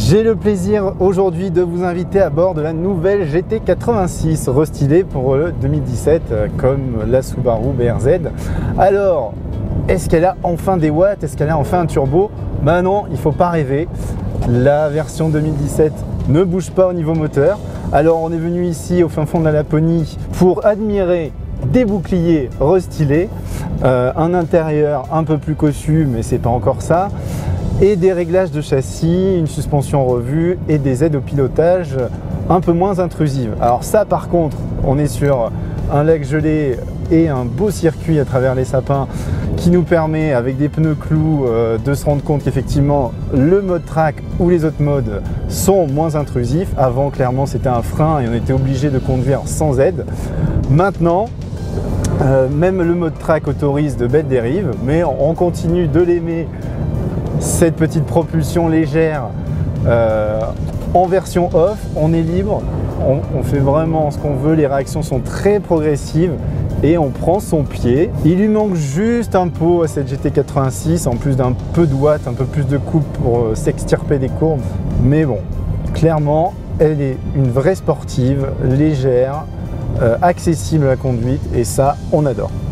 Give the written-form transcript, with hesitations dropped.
J'ai le plaisir aujourd'hui de vous inviter à bord de la nouvelle GT86 restylée pour le 2017 comme la Subaru BRZ. Alors, est-ce qu'elle a enfin des watts? Est-ce qu'elle a enfin un turbo? Ben non, il ne faut pas rêver. La version 2017 ne bouge pas au niveau moteur. Alors on est venu ici au fin fond de la Laponie pour admirer des boucliers restylés, un intérieur un peu plus cossu, mais c'est pas encore ça, et des réglages de châssis, une suspension revue et des aides au pilotage un peu moins intrusives. Alors ça par contre, on est sur un lac gelé et un beau circuit à travers les sapins qui nous permet, avec des pneus clous, de se rendre compte qu'effectivement le mode track ou les autres modes sont moins intrusifs. Avant, clairement, c'était un frein et on était obligé de conduire sans aide. Maintenant, même le mode track autorise de belles dérives, mais on continue de l'aimer, cette petite propulsion légère en version off. On est libre, on fait vraiment ce qu'on veut, les réactions sont très progressives et on prend son pied. Il lui manque juste un pot à cette GT86, en plus d'un peu de watts, un peu plus de coupe pour s'extirper des courbes. Mais bon, clairement, elle est une vraie sportive, légère, accessible à la conduite, et ça, on adore.